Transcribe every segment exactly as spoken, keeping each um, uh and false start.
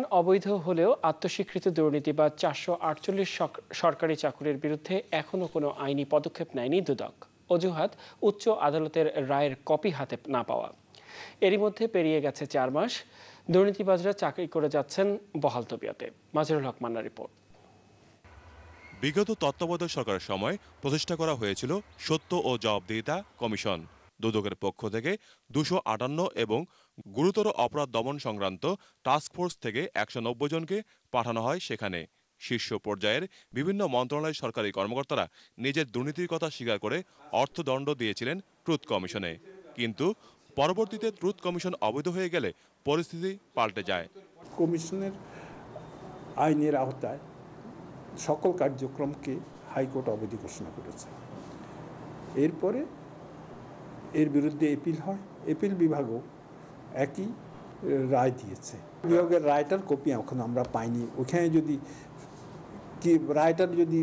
অবৈধ হলেও আত্মস্বীকৃত দুর্নীতিবাজ চারশো আটচল্লিশ সরকারি চাকুরির বিরুদ্ধে এখনো কোনো আইনি পদক্ষেপ নেয়নি দুদক। অজুহাত, উচ্চ আদালতের রায়ের কপি হাতে না পাওয়া। এরই মধ্যে পেরিয়ে গেছে চার মাস, দুর্নীতিবাজরা চাকরি করে যাচ্ছেন বহাল তবিয়তে। মাজহারুল হক মান্নার রিপোর্ট। বিগত তত্ত্বাবধায়ক সরকারের সময় প্রতিষ্ঠা করা হয়েছিল সত্য ও জবাবদিহিতা কমিশন। দুদকের পক্ষ থেকে দুশো আটান্ন এবং গুরুতর অপরাধ দমন সংক্রান্ত টাস্কফোর্স থেকে একশো নব্বই জনকে পাঠানো হয় সেখানে। শীর্ষ পর্যায়ের বিভিন্ন মন্ত্রণালয়ের সরকারি কর্মকর্তারা নিজের দুর্নীতির কথা স্বীকার করে অর্থদণ্ড দিয়েছিলেন ট্রুথ কমিশনে। কিন্তু পরবর্তীতে ট্রুথ কমিশন অবৈধ হয়ে গেলে পরিস্থিতি পাল্টে যায়। কমিশনের আইনের আওতায় সকল কার্যক্রমকে হাইকোর্ট অবৈধ ঘোষণা করেছে। এরপরে এর বিরুদ্ধে এপিল হয়, এপিল বিভাগও একই রায় দিয়েছে। বিভাগের রায়টার কপি এখন আমরা পাইনি। ওখানে যদি কি রায়টার যদি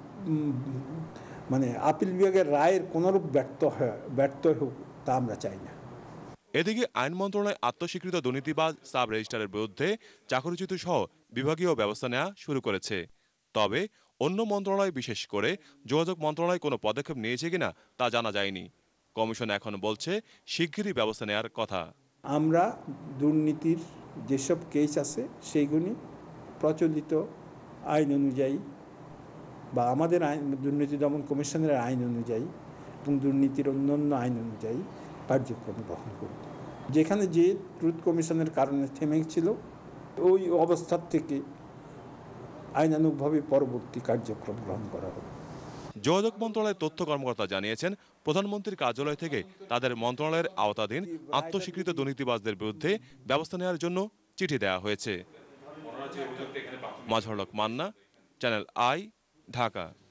মানে আপিল বিভাগের রায়ের কোনরূপ ব্যর্থ হয় ব্যর্থ হোক তা আমরা চাই না। এদিকে আইন মন্ত্রণালয় আত্মস্বীকৃত দুর্নীতিবাজ সাব রেজিস্ট্রারের বিরুদ্ধে চাকরিচ্যুত সহ বিভাগীয় ব্যবস্থা নেওয়া শুরু করেছে। তবে অন্য মন্ত্রণালয় বিশেষ করে যোগাযোগ মন্ত্রণালয় কোনো পদক্ষেপ নিয়েছে কিনা তা জানা যায়নি। কমিশন এখন বলছে শিগগিরই ব্যবস্থা নেওয়ার কথা। আমরা দুর্নীতির যেসব কেস আছে সেইগুলি প্রচলিত আইন অনুযায়ী বা আমাদের আইন দুর্নীতি দমন কমিশনের আইন অনুযায়ী এবং দুর্নীতির অন্যান্য আইন অনুযায়ী কার্যক্রম গ্রহণ করব। যেখানে যে ট্রুথ কমিশনের কারণে থেমে ছিল ওই অবস্থার থেকে আইনানুগভাবে পরবর্তী কার্যক্রম গ্রহণ করা হবে। যোগাযোগ মন্ত্রণালয়ের তথ্য কর্মকর্তা জানিয়েছেন, প্রধানমন্ত্রীর কার্যালয় থেকে তাদের মন্ত্রণালয়ের আওতাধীন আত্মস্বীকৃত দুর্নীতিবাজদের বিরুদ্ধে ব্যবস্থা নেওয়ার জন্য চিঠি দেওয়া হয়েছে। Mazharul Haque Manna, channel I, Dhaka.